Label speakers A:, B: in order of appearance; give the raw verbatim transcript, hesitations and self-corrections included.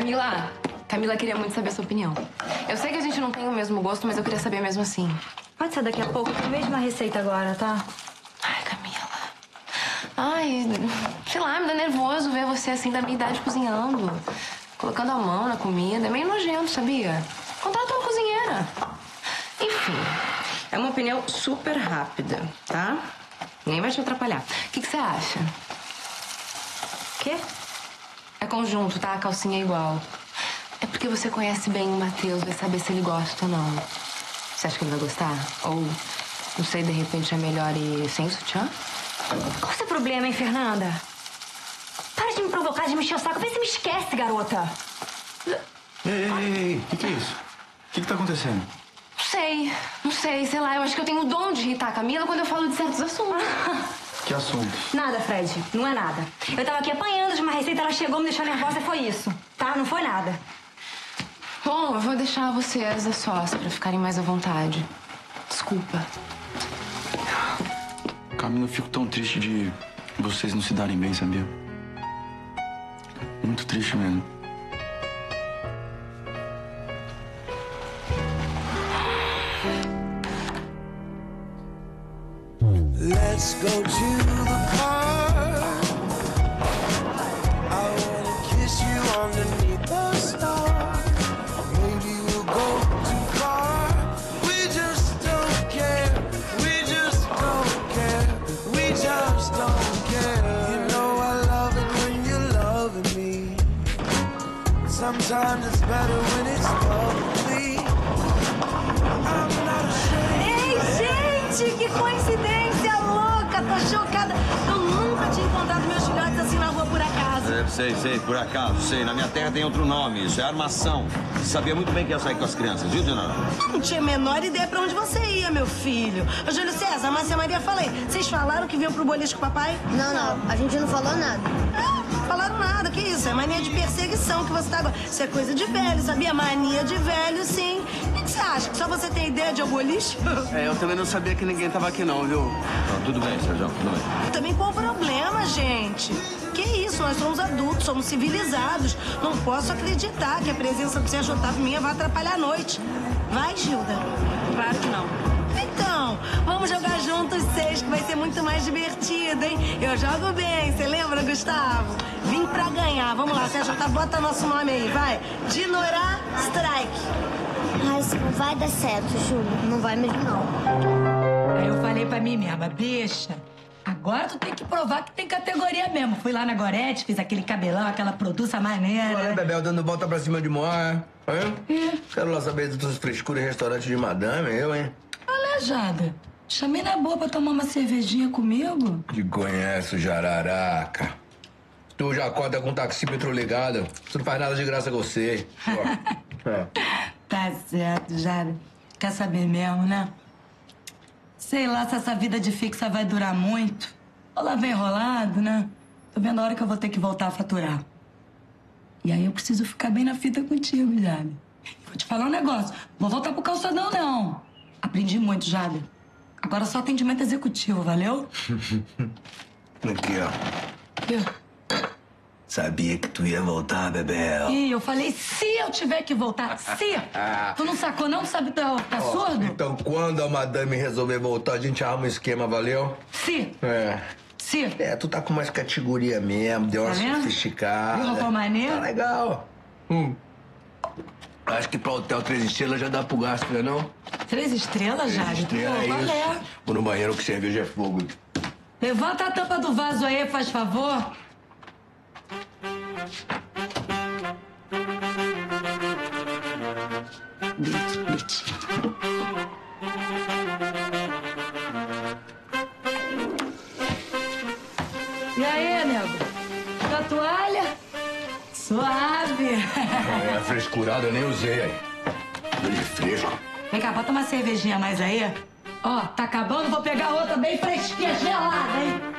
A: Camila, Camila queria muito saber a sua opinião. Eu sei que a gente não tem o mesmo gosto, mas eu queria saber mesmo assim.
B: Pode ser daqui a pouco, tem mesmo a receita agora, tá?
A: Ai, Camila. Ai, sei lá, me dá nervoso ver você assim da minha idade cozinhando. Colocando a mão na comida. É meio nojento, sabia? Contrata uma cozinheira. Enfim, é uma opinião super rápida, tá? Nem vai te atrapalhar. O que, que você acha?
B: Quê?
A: É conjunto, tá? A calcinha é igual. É porque você conhece bem o Matheus, vai saber se ele gosta ou não. Você acha que ele vai gostar? Ou, não sei, de repente é melhor ir sem sutiã?
B: Qual é o seu problema, hein, Fernanda? Para de me provocar, de me encher o saco. Vê se me esquece, garota.
C: Ei, ei, ei, o que, que é isso? O que, que tá acontecendo?
A: Não sei, não sei, sei lá. Eu acho que eu tenho o dom de irritar a Camila quando eu falo de certos assuntos.
C: Que assunto?
B: Nada, Fred. Não é nada. Eu tava aqui apanhando de uma receita, ela chegou, me deixou nervosa e foi isso. Tá? Não foi nada.
A: Bom, eu vou deixar vocês a sós pra ficarem mais à vontade. Desculpa.
C: Camila, eu fico tão triste de vocês não se darem bem, sabia? Muito triste mesmo.
D: Let's go to the park. I wanna kiss you underneath the stars. Maybe we'll go too far. We just don't care. We just don't care. We just don't care. You know I love it when you're loving me. Sometimes it's better when it's lovely. I'm not ashamed.
B: Ei, gente, que coincidência louca! Tô chocada. Eu nunca tinha encontrado meus filhotes assim na rua por acaso.
E: É, sei, sei, por acaso, sei. Na minha terra tem outro nome, isso é armação. Você sabia muito bem que ia sair com as crianças, viu, Dona?
F: Não tinha a menor ideia pra onde você ia, meu filho. Ô, Júlio César, Márcia Maria, falei. Vocês falaram que vinham pro boliche com o papai?
G: Não, não, a gente não falou nada.
F: Ah, falaram nada, que isso? É mania de perseguição que você tá agora. Isso é coisa de velho, sabia? Mania de velho, sim. O que você acha? Que só você tem ideia de boliche?
H: É, eu também não sabia que ninguém tava aqui não, viu?
E: Não, tudo bem, Sérgio, tudo bem.
F: Também qual o problema, gente? Que isso? Nós somos adultos, somos civilizados. Não posso acreditar que a presença do Sérgio Otávio minha vai atrapalhar a noite. Vai, Gilda?
A: Claro que não.
F: Então, vamos jogar juntos seis, que vai ser muito mais divertido, hein? Eu jogo bem, você lembra, Gustavo? Vim pra ganhar. Vamos lá, Sérgio Otávio, bota nosso nome aí, vai. Dinorá Strike.
G: Mas não vai dar certo, Júlio. Não vai mesmo, não.
I: Aí eu falei pra mim mesma, bicha, agora tu tem que provar que tem categoria mesmo. Fui lá na Gorete, fiz aquele cabelão, aquela produça maneira.
J: Olha, Bebel, dando volta pra cima de Moa. Hein? Quero lá saber de todas as frescuras em restaurante de madame, eu, hein?
I: Aleijada, chamei na boa pra tomar uma cervejinha comigo.
J: Te conheço, jararaca. Tu já acorda com o taxímetro ligado. Tu não faz nada de graça com você. É.
I: Tá certo, Jara. Quer saber mesmo, né? Sei lá se essa vida de fixa vai durar muito. Ou lá vem enrolado, né? Tô vendo a hora que eu vou ter que voltar a faturar. E aí eu preciso ficar bem na fita contigo, Jada. Vou te falar um negócio. Vou voltar pro calçadão, não. Aprendi muito, Jada. Agora só atendimento executivo, valeu?
J: Aqui, ó.
I: Eu...
J: Sabia que tu ia voltar, Bebel.
I: Ih, eu falei, se eu tiver que voltar, se. Tu não sacou, não? Sabe, tá, tá
J: Ó,
I: surdo?
J: então, quando a madame resolver voltar, a gente arruma um esquema, valeu?
I: Se.
J: É.
I: Se.
J: É, tu tá com mais categoria mesmo, deu uma
I: Tá vendo?
J: sofisticada.
I: Viu, roupa maneira?
J: Tá legal. Hum. Acho que pra hotel três estrelas já dá pro gasto, né, não?
I: Três estrelas, Jade?
J: Três estrelas,
I: Pô,
J: é
I: qual
J: isso.
I: é?
J: Vou no banheiro que cerveja é fogo.
I: Levanta a tampa do vaso aí, faz favor. Bitch, bitch. E aí, nego? Da toalha? Suave.
J: É, frescurada eu nem usei aí. Tô de fresco.
I: Vem cá, bota uma cervejinha mais aí. Ó, tá acabando, vou pegar outra bem fresquinha, gelada, hein?